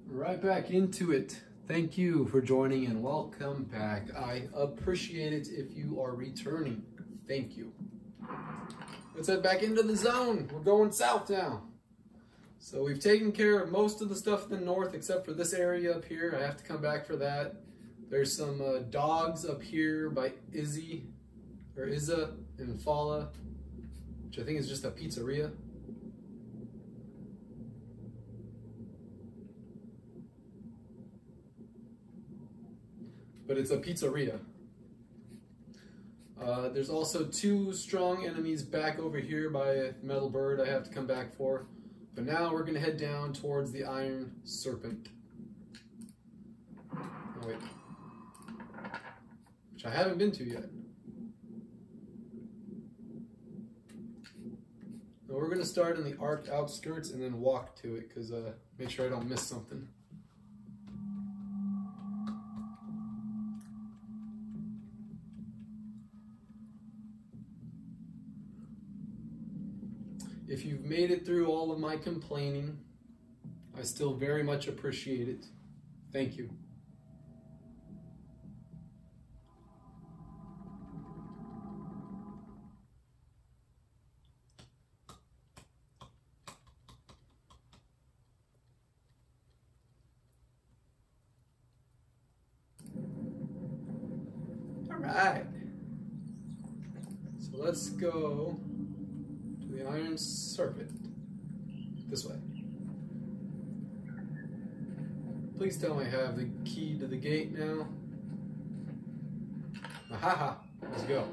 Right back into it. Thank you for joining and welcome back. I appreciate it if you are returning. Thank you. Let's head back into the zone. We're going south now. So we've taken care of most of the stuff in the north except for this area up here. I have to come back for that. There's some dogs up here by Izza and Fala, which I think is just a pizzeria. But it's a pizzeria. There's also two strong enemies back over here by Metal Bird I have to come back for. But now we're going to head down towards the Iron Serpent. Oh wait. Which I haven't been to yet. Now we're going to start in the Ark outskirts and then walk to it because make sure I don't miss something. If you've made it through all of my complaining, I still very much appreciate it. Thank you. All right. So let's go to the Iron Serpent. This way. Please tell me I have the key to the gate now. Ahaha. Let's go.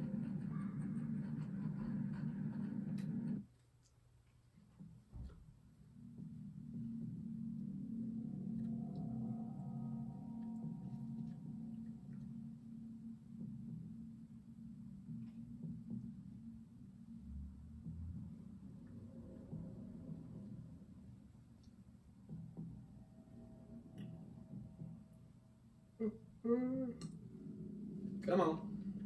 Come on.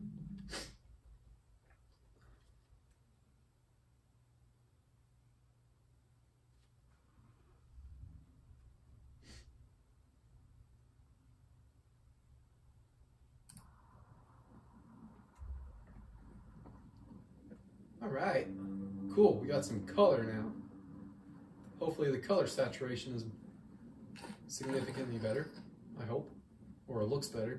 All right. Cool. We got some color now. Hopefully the color saturation is significantly better. I hope. Or it looks better.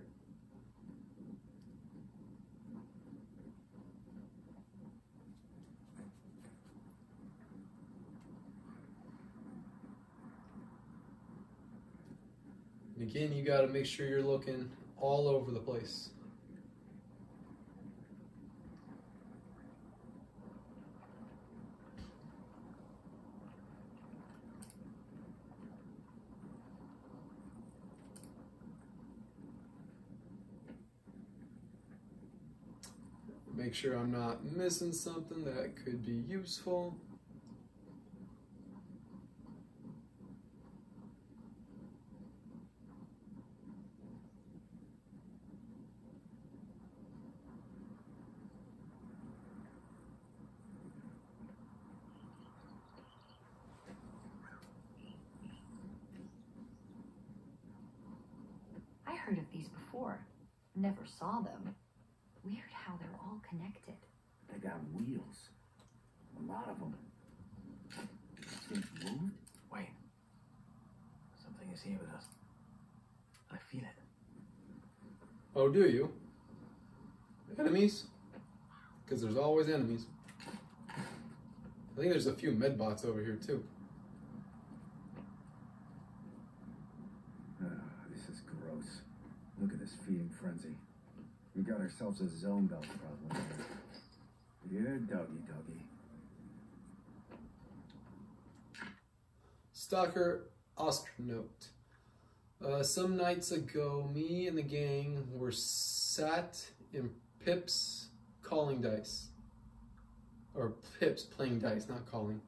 And again, you got to make sure you're looking all over the place. Make sure I'm not missing something that could be useful. I heard of these before. Never saw them. Weird how they're all connected. They got wheels. A lot of them. Things moved? Wait. Something is here with us. I feel it. Oh, do you? Enemies? Because there's always enemies. I think there's a few medbots over here too. This is gross. Look at this feeding frenzy. We got ourselves a zone belt problem here. Here, doggy. Stalker Astronaut. Some nights ago, me and the gang were sat in Pip's calling dice. Or Pip's playing dice, not calling.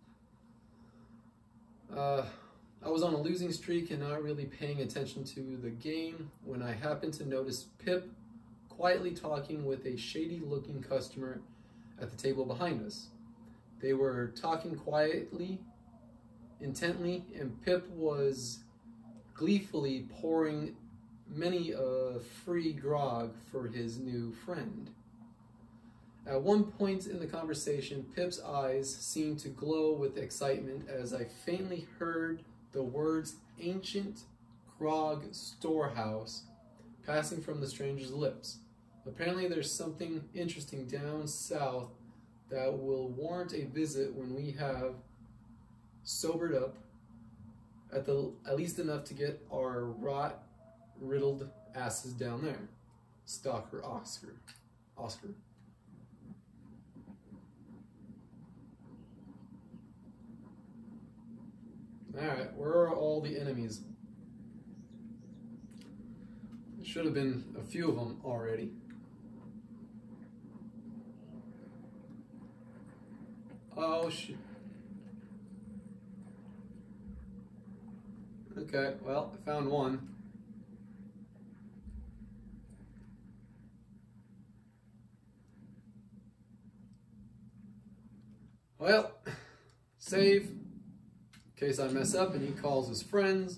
I was on a losing streak and not really paying attention to the game when I happened to notice Pip quietly talking with a shady-looking customer at the table behind us. They were talking quietly, intently, and Pip was gleefully pouring many a free grog for his new friend. At one point in the conversation, Pip's eyes seemed to glow with excitement as I faintly heard the words ancient grog storehouse passing from the stranger's lips. Apparently there's something interesting down south that will warrant a visit when we have sobered up at least enough to get our rot-riddled asses down there. Stalker Oscar. Alright, where are all the enemies? There should have been a few of them already. Oh, shit. Okay, well, I found one. Well, save. In case I mess up and he calls his friends.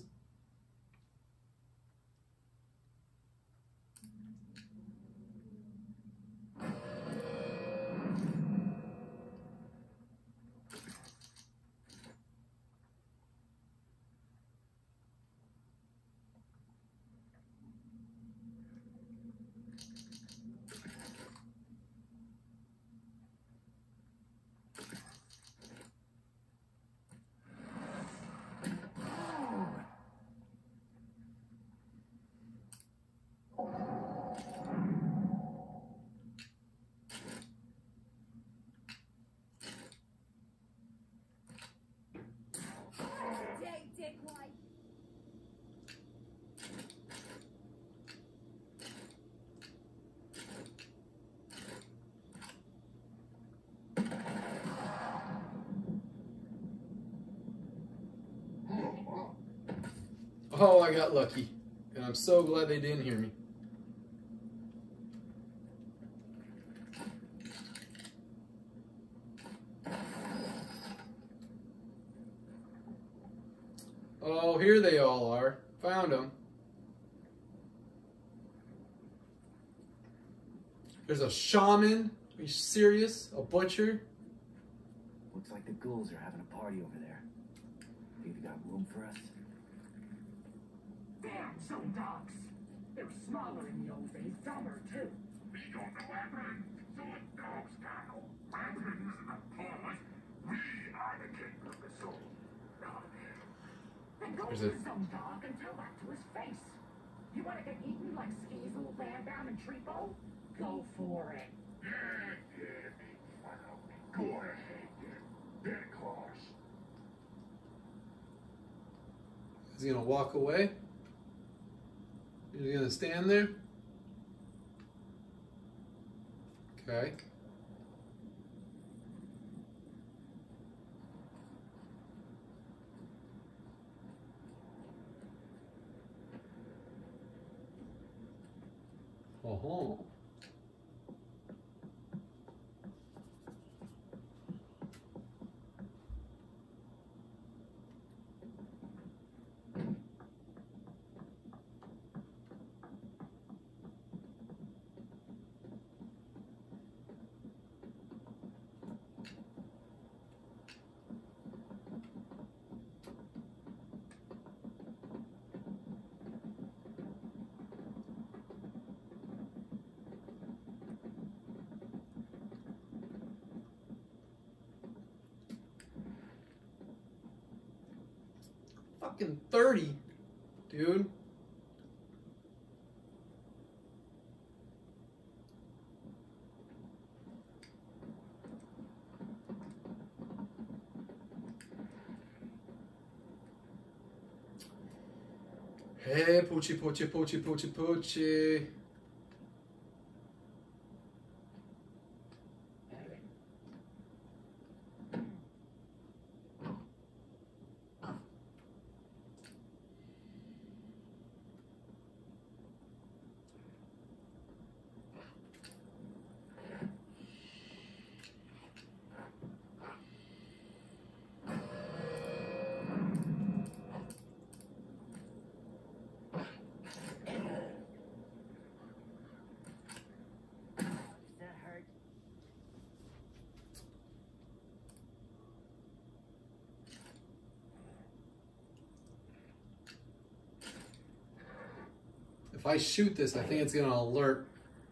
Oh, I got lucky. And I'm so glad they didn't hear me. Oh, here they all are. Found them. There's a shaman. Are you serious? A butcher? Looks like the ghouls are having a party over there. Think they got room for us? Damn, some dogs. They were smaller in the old days, dumber too. We got the weapon, so the dogs tackle. Rather than using the paws, we are the king of the soul. Then go There's to a- some dog and tell that to his face. You want to get eaten like Skeezel, Van Down, and Treepo? Go for it. Yeah, big fellow. Go ahead, Dead claws. Is he gonna walk away? Is he gonna stand there? Okay. Oh. Fucking 30, dude. Hey, Poochie, Poochie, Poochie, Poochie, Poochie. If I shoot this, I think it's gonna alert.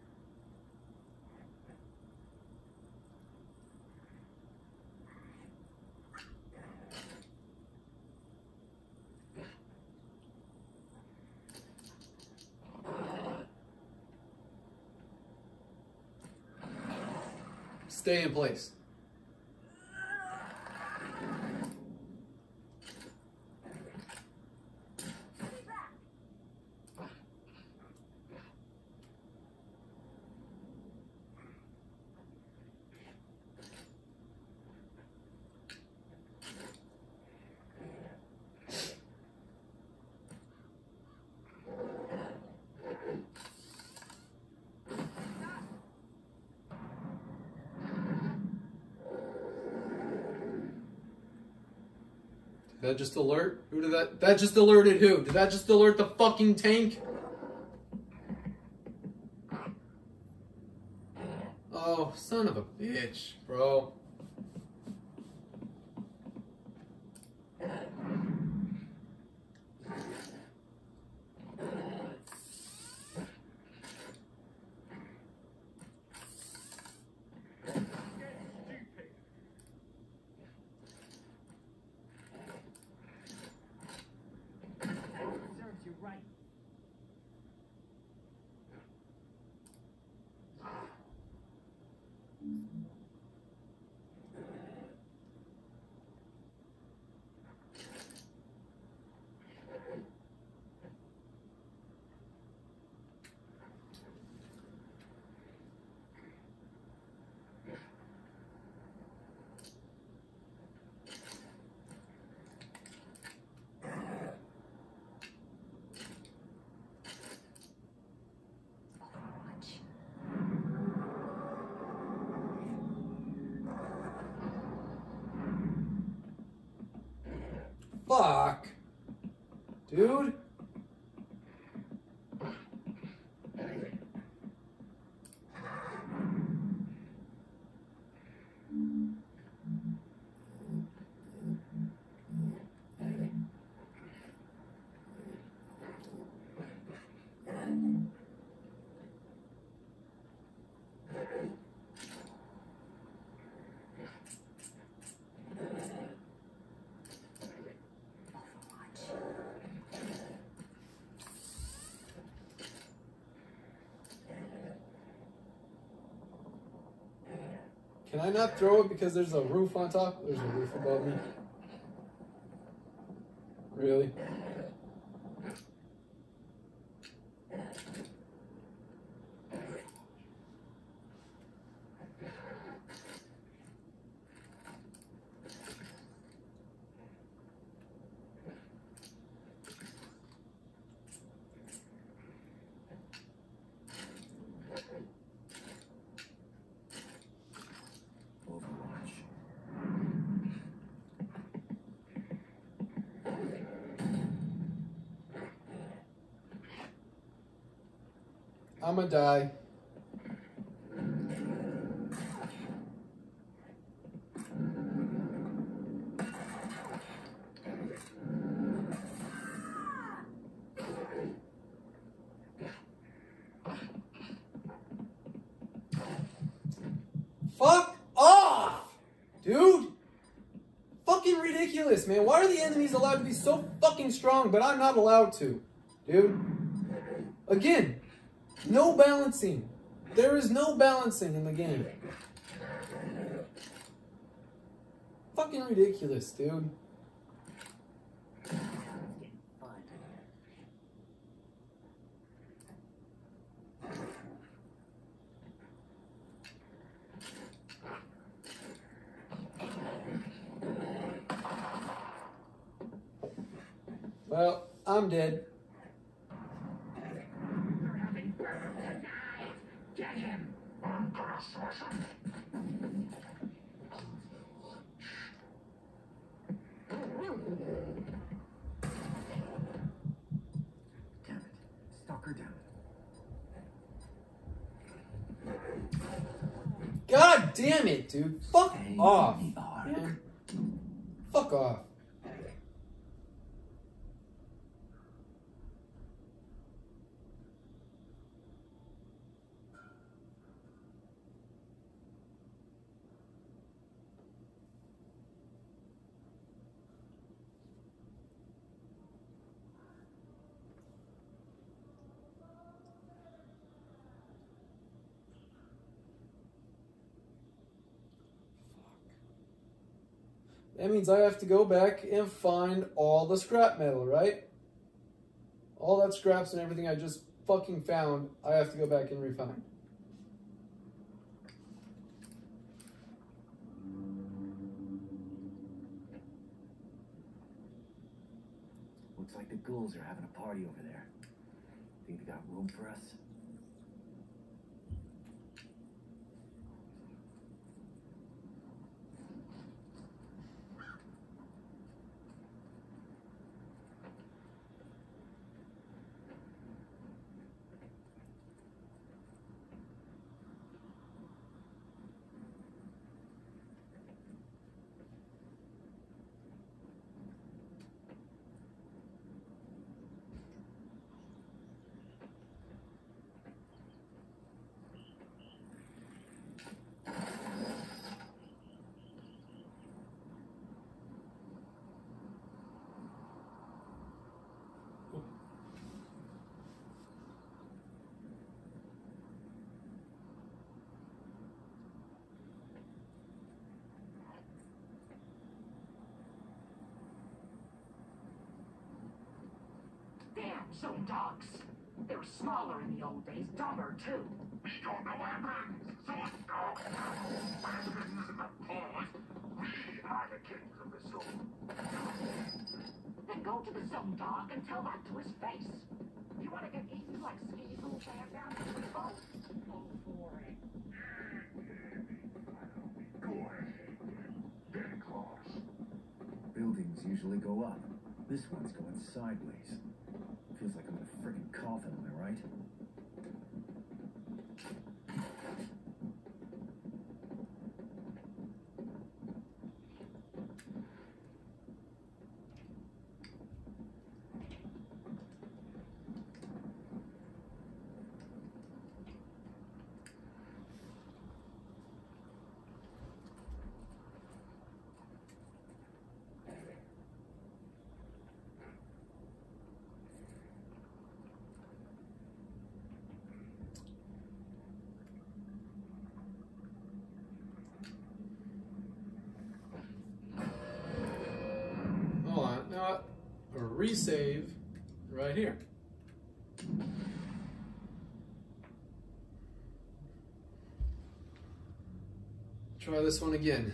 Stay in place. Did that just alert? Who did that? That just alerted who? Did that just alert the fucking tank? Oh, son of a bitch, bro. Serves you right. Fuck. Dude. Can I not throw it because there's a roof on top? There's a roof above me. Really? I'ma die. Fuck off! Dude! Fucking ridiculous, man. Why are the enemies allowed to be so fucking strong, but I'm not allowed to? Dude. Again. No balancing. There is no balancing in the game. Fucking ridiculous, dude. Well, I'm dead. Get him! Damn it. Stalk her down. God damn it, dude. Fuck Stay off. in the arc. Man. Fuck off. That means I have to go back and find all the scrap metal, right? All that scraps and everything I just fucking found, I have to go back and refine. Looks like the ghouls are having a party over there. Think they got room for us? Damn zone dogs. They were smaller in the old days, dumber too. We got no weapons, so it's dogs battle. Weapons and the paws. We are the kings of the zone. Then go to the zone dog and tell that to his face. You want to get eaten like Skeezel Bam Bam and Triple? Go for it. Go ahead. Dead claws. Buildings usually go up. This one's going sideways. Feels like I'm in a friggin' coffin, am I right? Hold on. Now, a resave right here. Try this one again.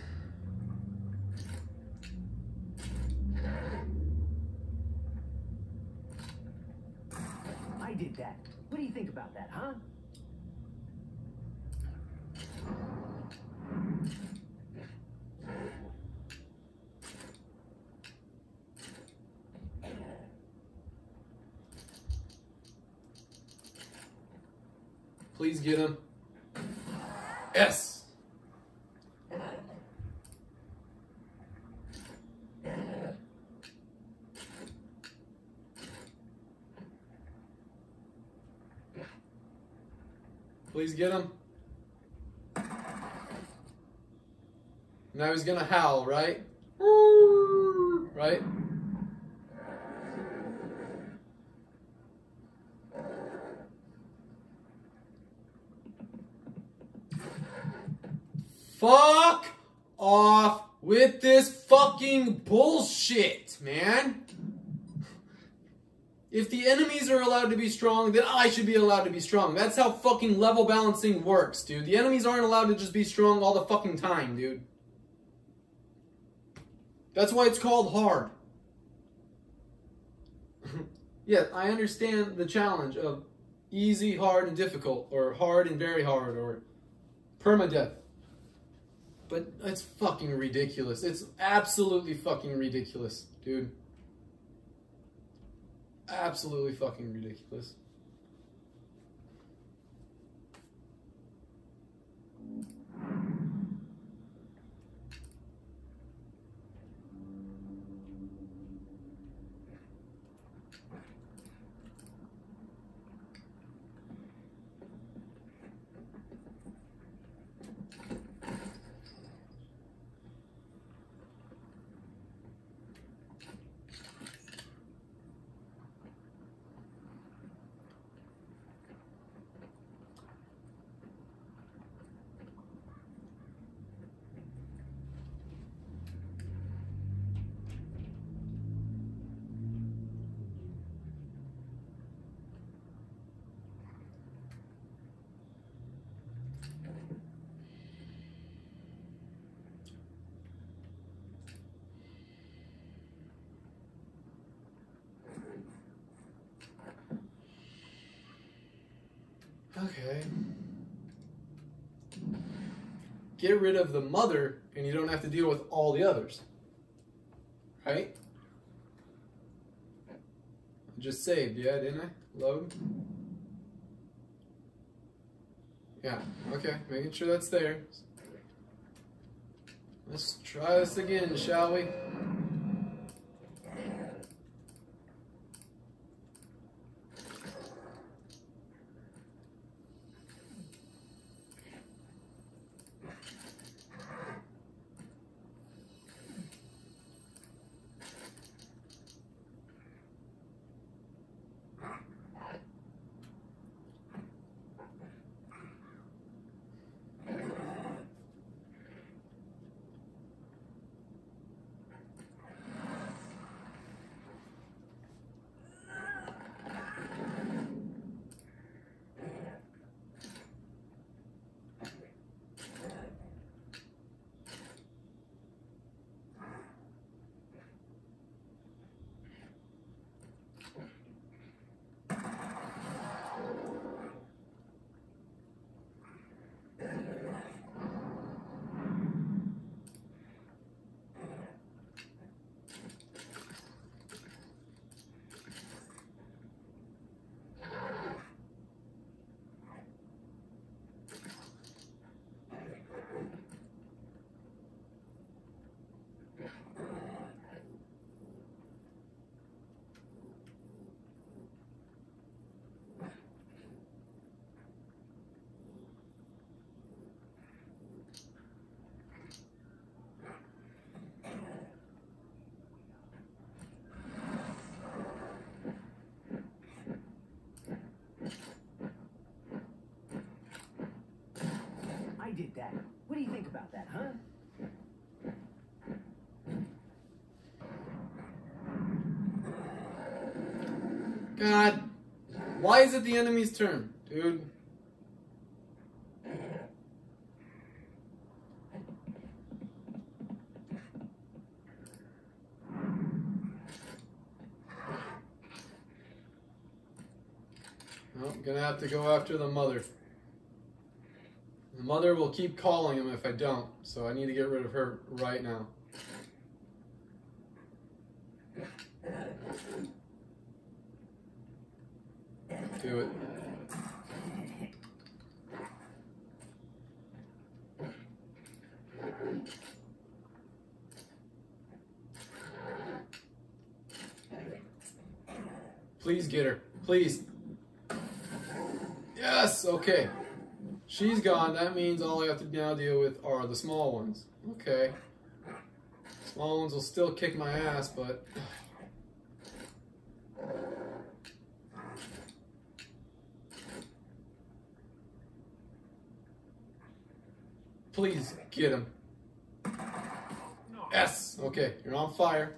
I did that. What do you think about that, huh? Please get him. Yes. Please get him. Now he's gonna howl, right? Right? Fuck off with this fucking bullshit, man. If the enemies are allowed to be strong, then I should be allowed to be strong. That's how fucking level balancing works, dude. The enemies aren't allowed to just be strong all the fucking time, dude. That's why it's called hard. Yeah, I understand the challenge of easy, hard, and difficult, or hard and very hard, or permadeath. But it's fucking ridiculous. It's absolutely fucking ridiculous, dude. Absolutely fucking ridiculous. Okay. Get rid of the mother and you don't have to deal with all the others. Right? I just saved, yeah, didn't I? Load. Yeah, okay, making sure that's there. Let's try this again, shall we? I did that. What do you think about that, huh? God, why is it the enemy's turn, dude? Well, I'm gonna have to go after the mother. The mother will keep calling him if I don't, so I need to get rid of her right now. Do it. Please get her. Please. Yes, okay. She's gone. That means all I have to now deal with are the small ones. Okay. Small ones will still kick my ass, but... Please, get him. Yes! Okay, you're on fire.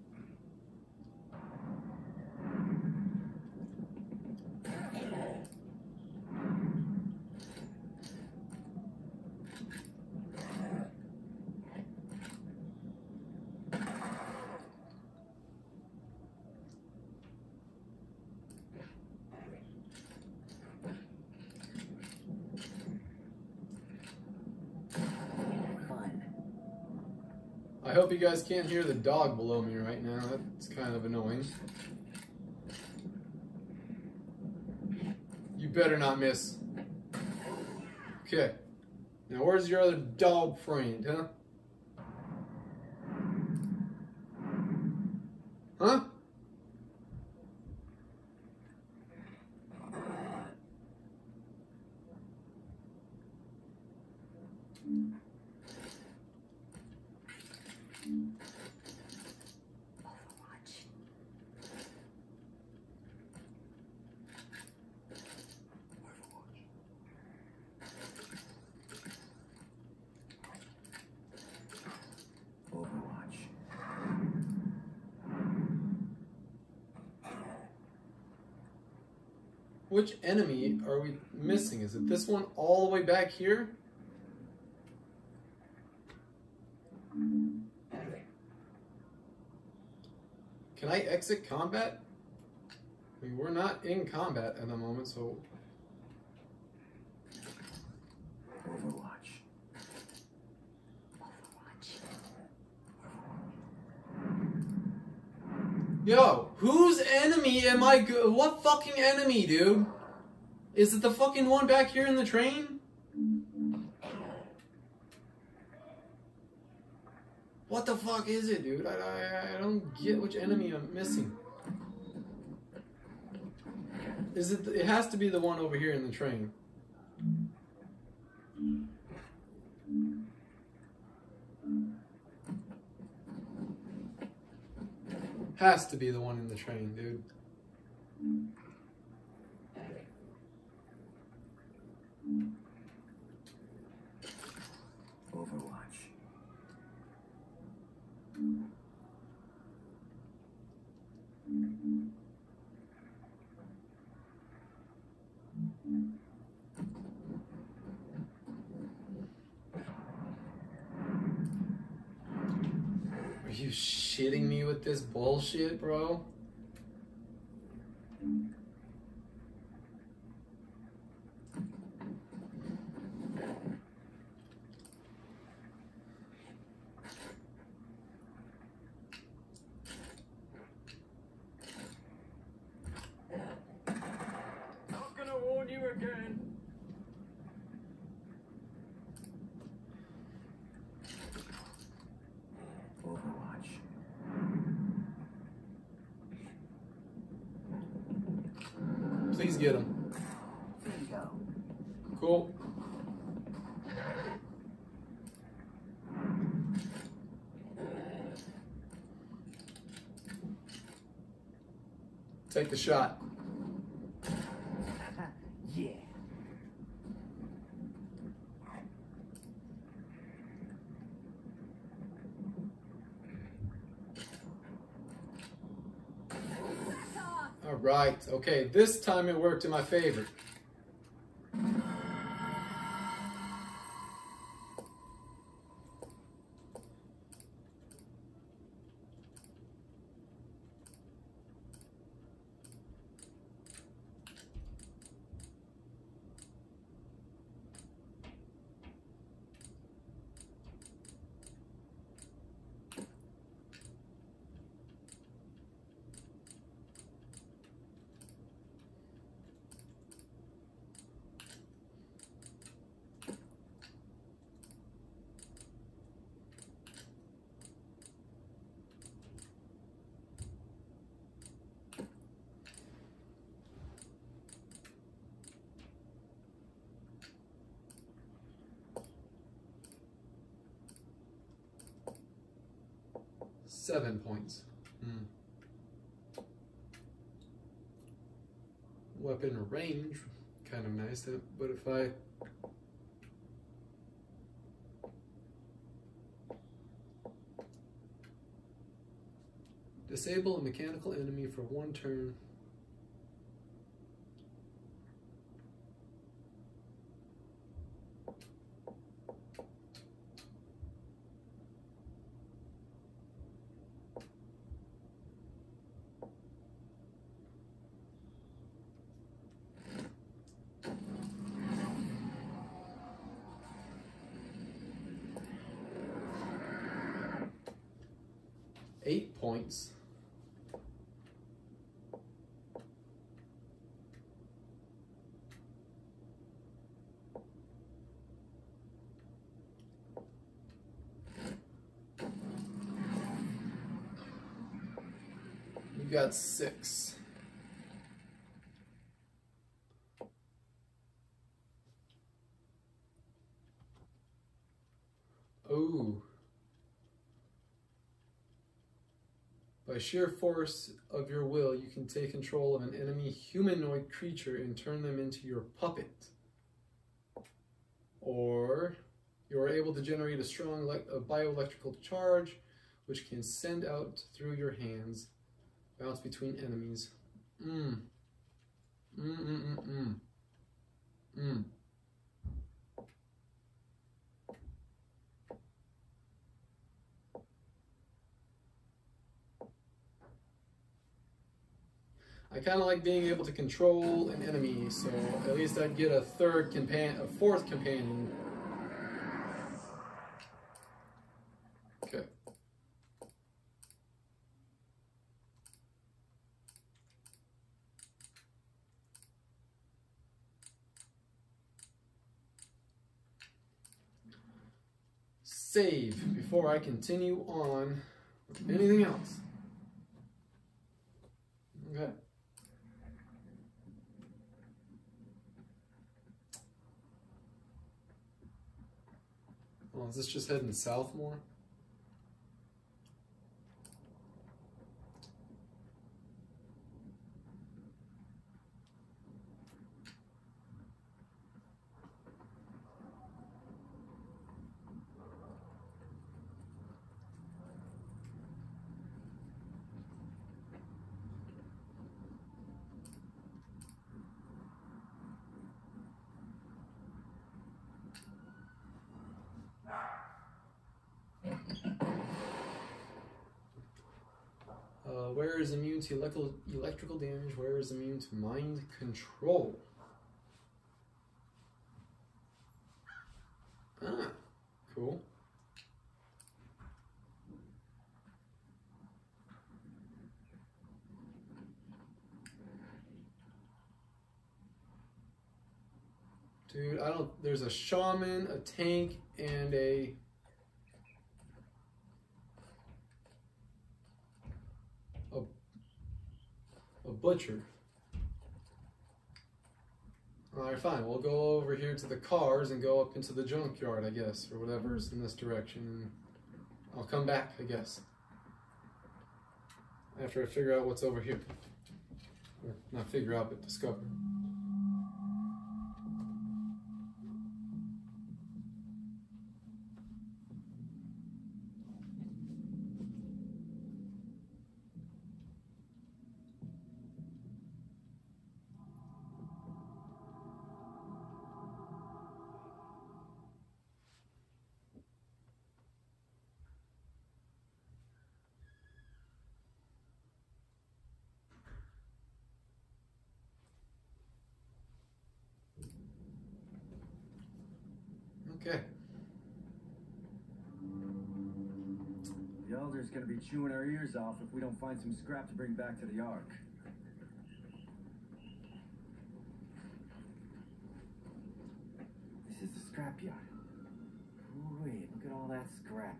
I hope you guys can't hear the dog below me right now. That's kind of annoying. You better not miss. Okay. Now where's your other dog friend, huh? Huh? Which enemy are we missing? Is it this one all the way back here? Can I exit combat? I mean, we're not in combat at the moment, so... Overwatch. Yo, whose enemy am I what fucking enemy, dude? Is it the fucking one back here in the train? What the fuck is it, dude? I don't get which enemy I'm missing. Is it? It has to be the one over here in the train. Has to be the one in the train, dude. Overwatch. Are you shitting me with this bullshit, bro? Not gonna warn you again. Overwatch. Please get him. Bingo. Cool. Take the shot. Yeah. All right. Okay, this time it worked in my favor. Seven points. Weapon range, kind of nice. But if I disable a mechanical enemy for one turn. Eight points. You got 6. Oh. By sheer force of your will, you can take control of an enemy humanoid creature and turn them into your puppet. Or you are able to generate a strong bioelectrical charge, which can send out through your hands, bounce between enemies. I kind of like being able to control an enemy, so at least I'd get a fourth companion save before I continue on with anything else. Okay. Well, is this just heading south more? Where is immune to electrical damage? Where is immune to mind control? Ah, cool. Dude, there's a shaman, a tank, and a butcher. Alright, fine. We'll go over here to the cars and go up into the junkyard, I guess, or whatever's in this direction. I'll come back, I guess, after I figure out what's over here. Or not figure out, but discover. Okay. The Elder's gonna be chewing our ears off if we don't find some scrap to bring back to the Ark. This is the scrapyard. Wait, look at all that scrap.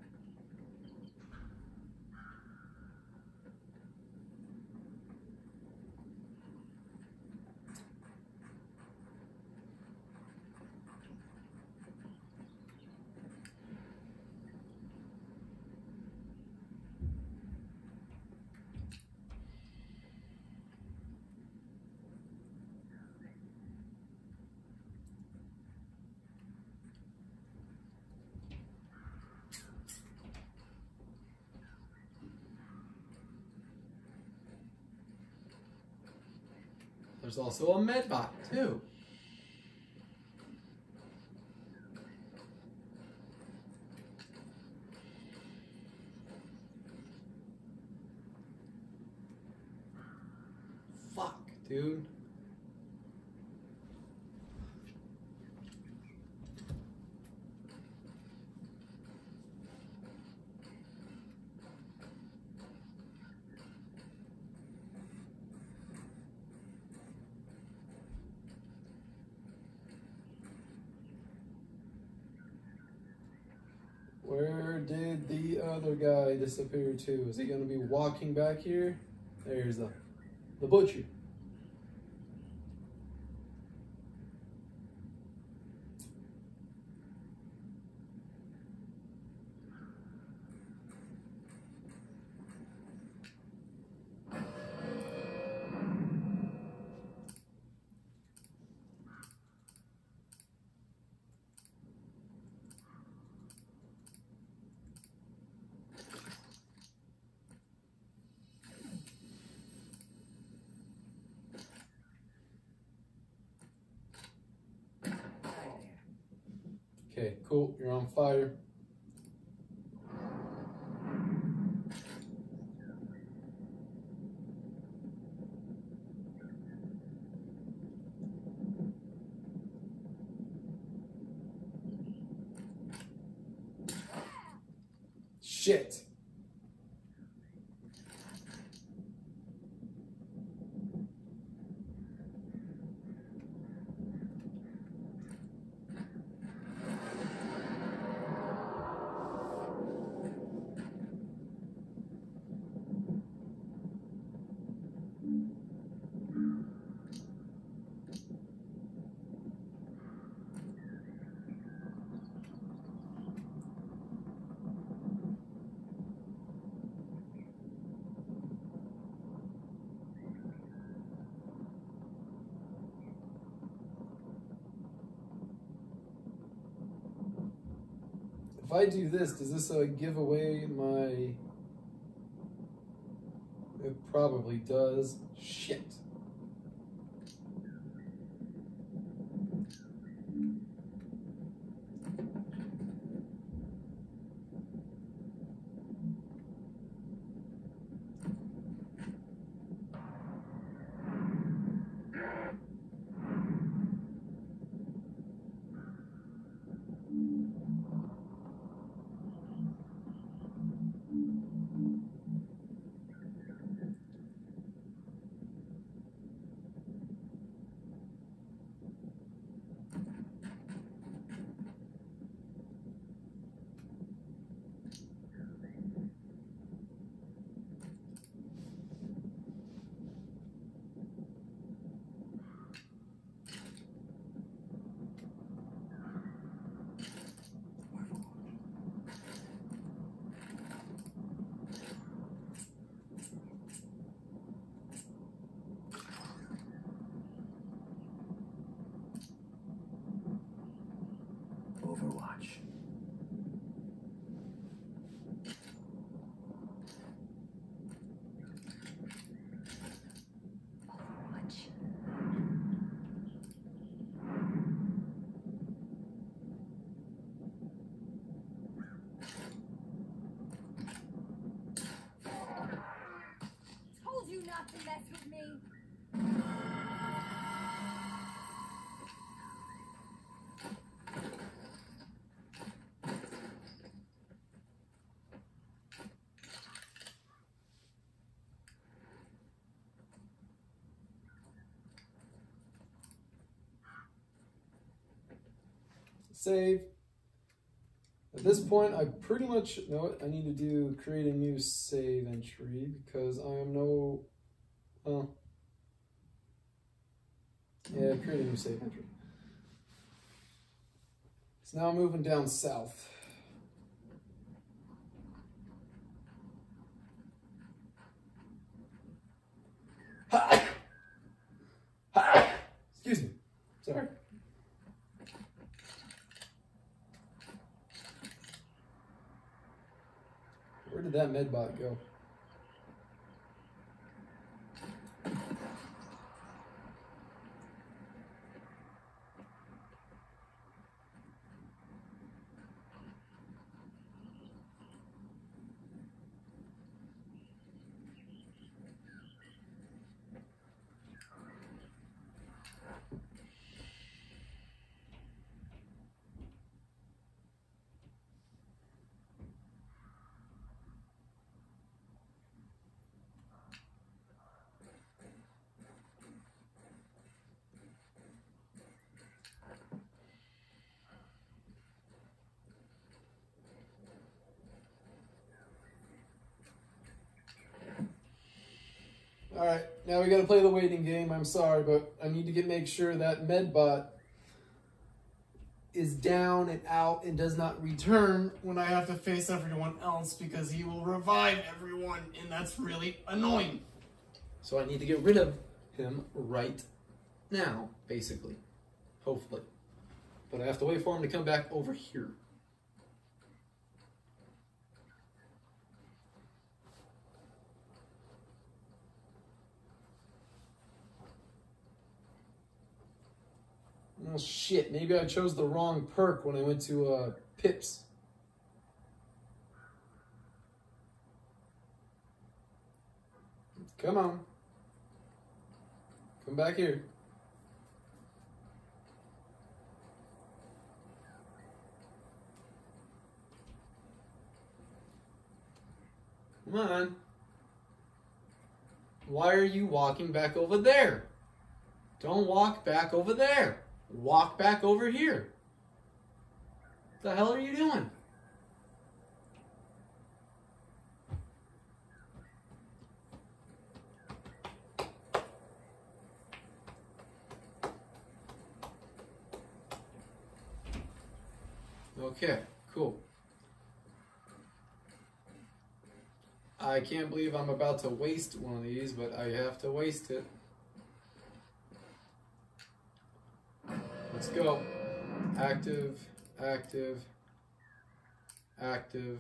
There's also a medbot, too. Fuck, dude. Where did the other guy disappear to? Is he gonna be walking back here? There's the butcher. Okay, cool. You're on fire. Shit. If I do this, does this give away my... It probably does. Shit. Overwatch. Overwatch. Told you not to mess with me. Save. At this point, I pretty much know what I need to do. Create a new save entry because I am no. Well, yeah, create a new save entry. So now I'm moving down south. Excuse me. Sorry. Where did that medbot go? Alright, now we gotta play the waiting game. I'm sorry, but I need to make sure that medbot is down and out and does not return when I have to face everyone else because he will revive everyone and that's really annoying. So I need to get rid of him right now, basically. Hopefully. But I have to wait for him to come back over here. Oh shit, maybe I chose the wrong perk when I went to Pips. Come on. Come back here. Come on. Why are you walking back over there? Don't walk back over there. Walk back over here. What the hell are you doing? Okay, cool. I can't believe I'm about to waste one of these, but I have to waste it. Let's go. Active, active. active.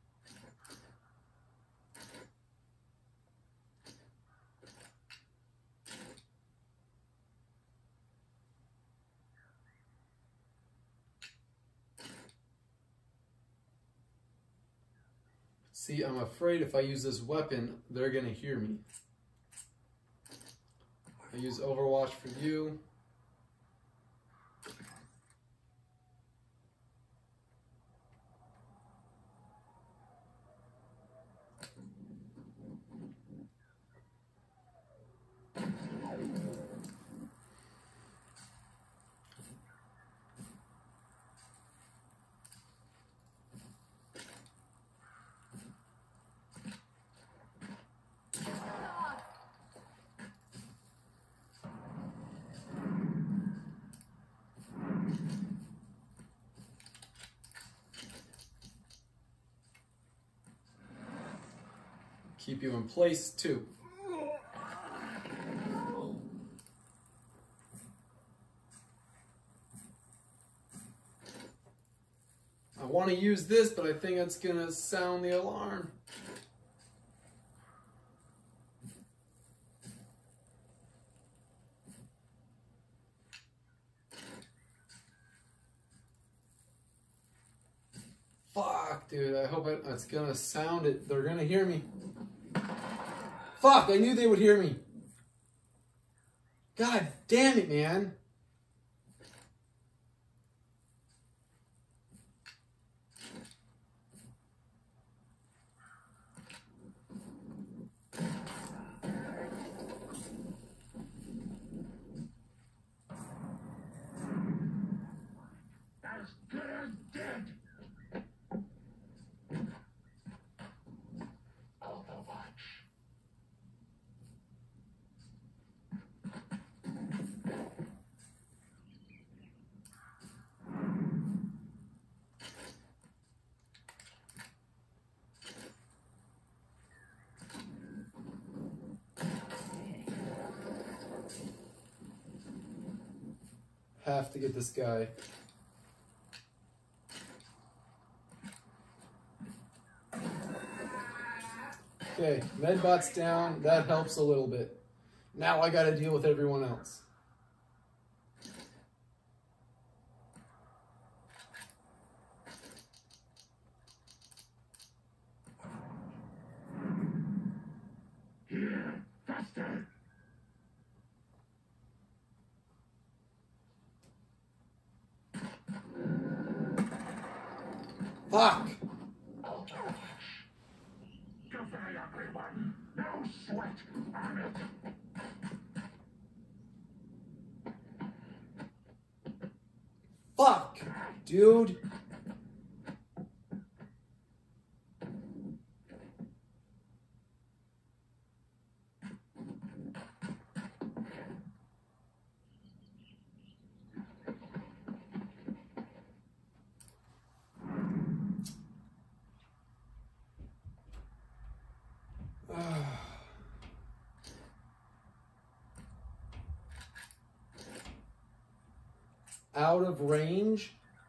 See, I'm afraid if I use this weapon, they're gonna hear me. I use Overwatch for you. Keep you in place too. I want to use this, but I think it's gonna sound the alarm. Fuck, dude, I hope it's gonna sound it. They're gonna hear me. Fuck, I knew they would hear me. God damn it, man. As good as dead. Overwatch. Have to get this guy. Okay, Medbot's down. That helps a little bit. Now I gotta deal with everyone else. Here, faster. Fuck! Goodbye, everyone. No sweat on it. Fuck! Dude! Out of range?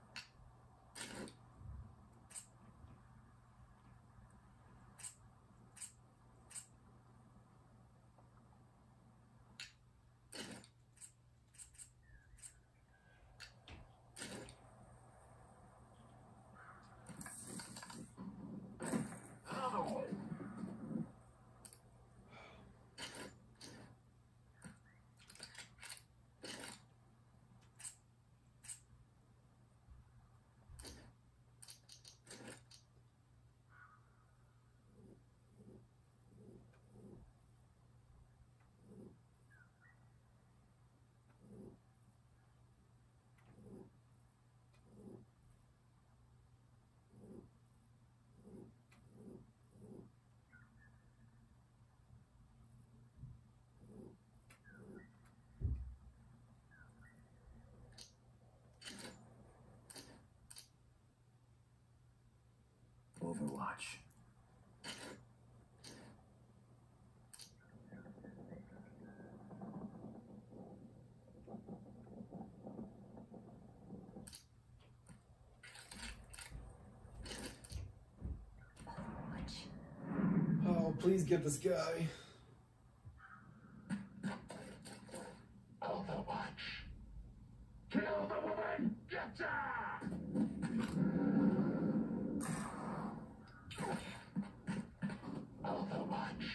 Overwatch. please get this guy. Overwatch. Kill the woman. Getcha! Overwatch.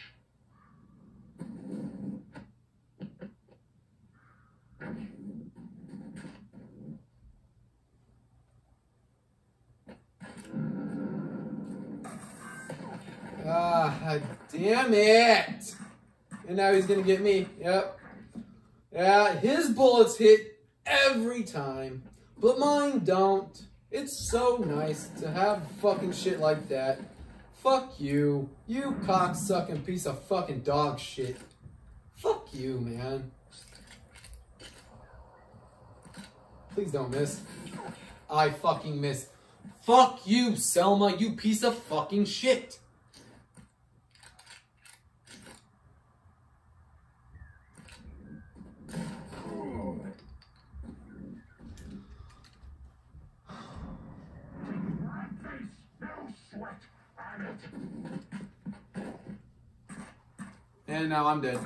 Ah, damn it! And now he's gonna get me. Yep. Yeah, his bullets hit every time, but mine don't. It's so nice to have fucking shit like that. Fuck you. You cocksucking piece of fucking dog shit. Fuck you, man. Please don't miss. I fucking missed. Fuck you, Selma, you piece of fucking shit. And now I'm dead.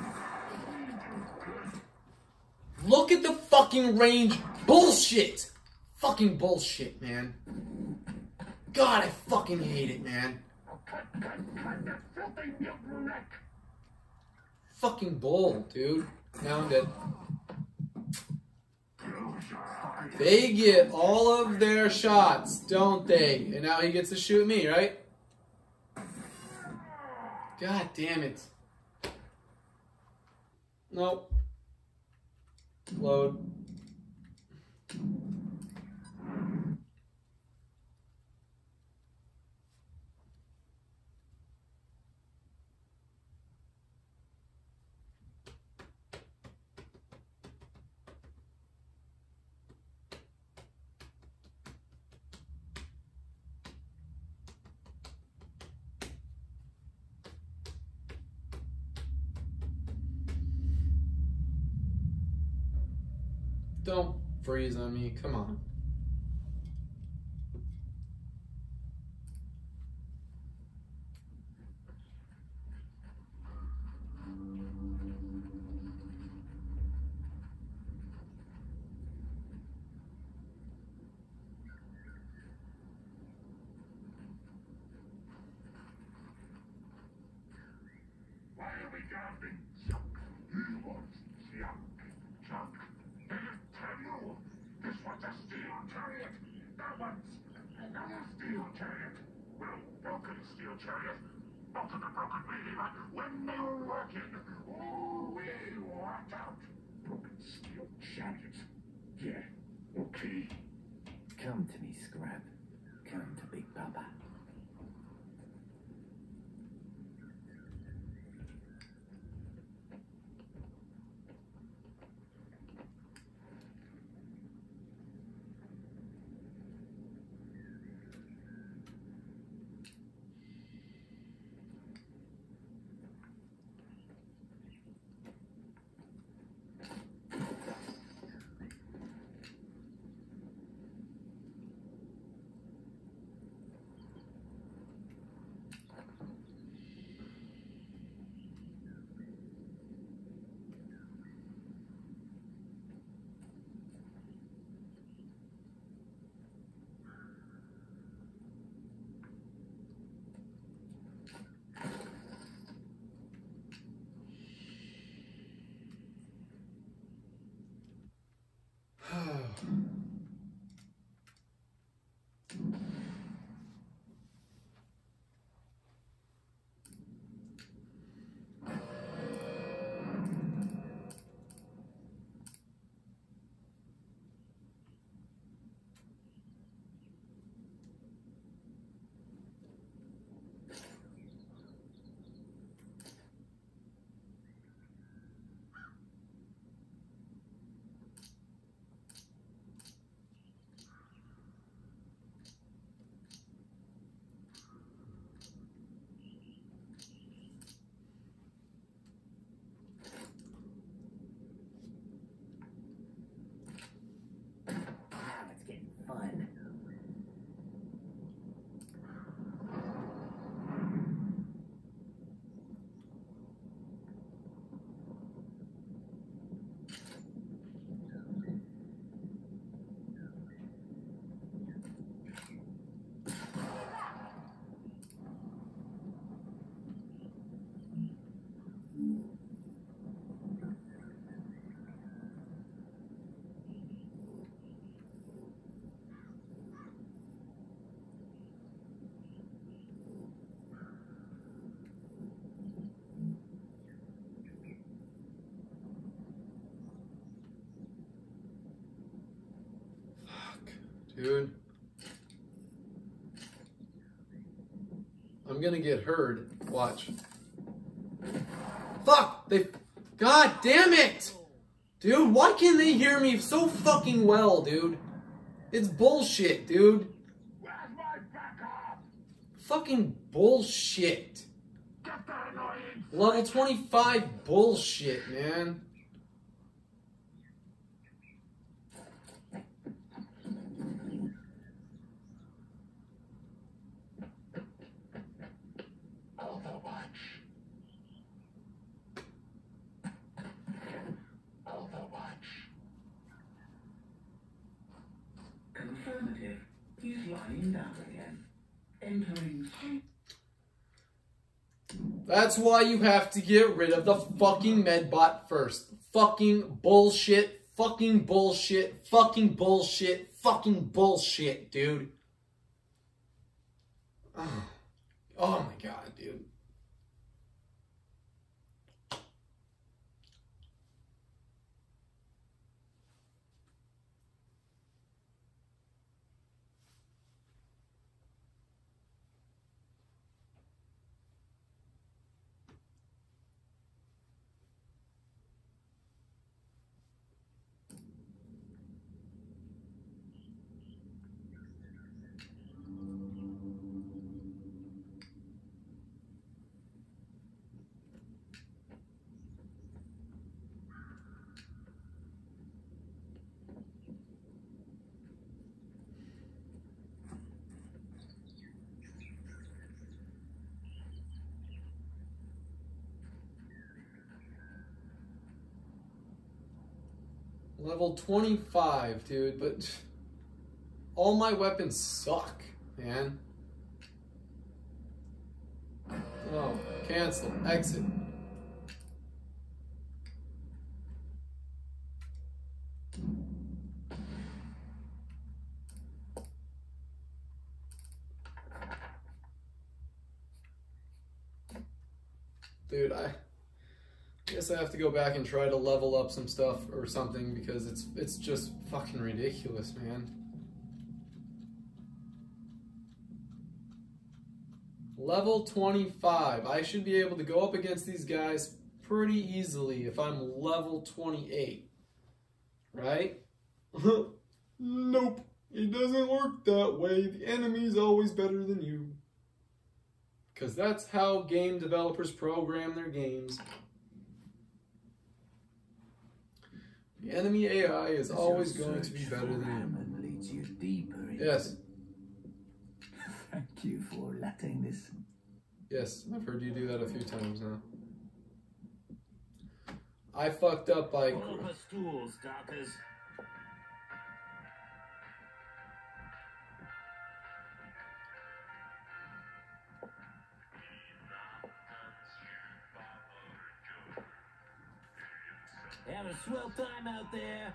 Look at the fucking range. Bullshit. Fucking bullshit, man. God, I fucking hate it, man. Fucking bull, dude. Now I'm dead. They get all of their shots, don't they? And now he gets to shoot me, right? God damn it. Nope. Load. Don't freeze on me, come on. Why are we gasping? Junk. You want junk. Junk. Did it tell you? This was a steel chariot. That one's another steel chariot. Well, broken steel chariot. Both of them broken really, but when they were working, ooh, we watch out. Broken steel chariot. Yeah, okay. Come to me, Scrap. Come to Big Papa. Dude. I'm gonna get heard. Watch. Fuck! God damn it! Dude, why can't they hear me so fucking well, dude? It's bullshit, dude. Where's my backup? Fucking bullshit. Get that annoying Level 25 bullshit, man. Overwatch. Overwatch. Confirmative. He's lying down again. Entering. That's why you have to get rid of the fucking medbot first. Fucking bullshit. Fucking bullshit. Fucking bullshit. Fucking bullshit, dude. Oh my god, dude. Level 25, dude, but all my weapons suck, man. Oh, cancel, exit. Dude, I guess I have to go back and try to level up some stuff or something because it's just fucking ridiculous, man. Level 25. I should be able to go up against these guys pretty easily if I'm level 28. Right? Nope. It doesn't work that way. The enemy's always better than you. Because that's how game developers program their games. The enemy AI is always going to be better than Hammond leads you deeper you. into Yes. Thank you for letting this. Yes, I've heard you do that a few times now. I fucked up by... Pull up a stool, stalkers. Have a swell time out there.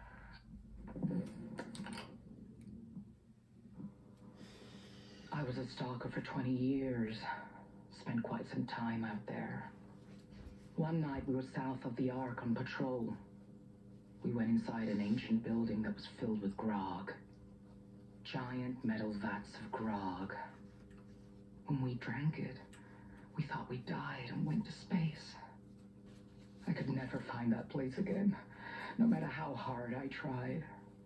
I was a stalker for 20 years. Spent quite some time out there. One night we were south of the Ark on patrol. We went inside an ancient building that was filled with grog. Giant metal vats of grog. When we drank it, we thought we died and went to space. I could never find that place again, no matter how hard I tried.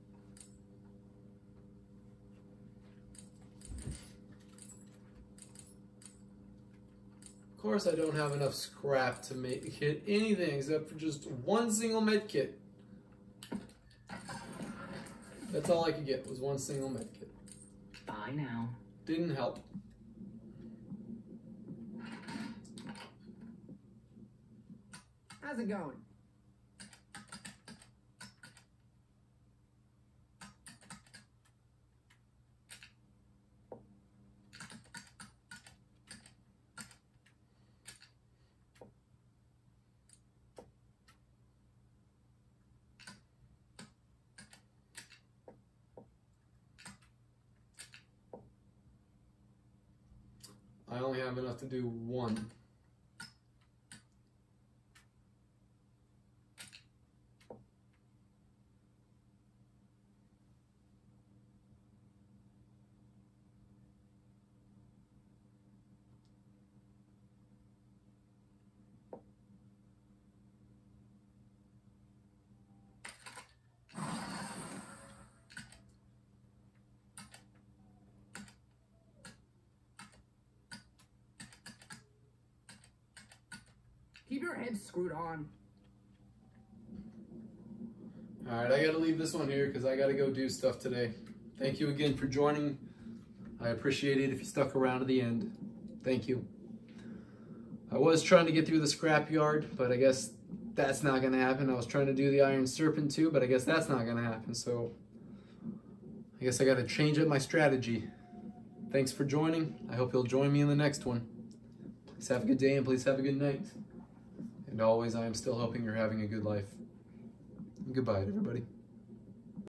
Of course I don't have enough scrap to make it anything except for just one single med kit. That's all I could get was one single med kit. Bye now. Didn't help. How's it going? I only have enough to do one. Your head's screwed on. Alright, I gotta leave this one here because I gotta go do stuff today. Thank you again for joining. I appreciate it if you stuck around to the end. Thank you. I was trying to get through the scrapyard, but I guess that's not gonna happen. I was trying to do the Iron Serpent too, but I guess that's not gonna happen. So I guess I gotta change up my strategy. Thanks for joining. I hope you'll join me in the next one. Please have a good day and please have a good night. And always, I am still hoping you're having a good life. Goodbye, everybody.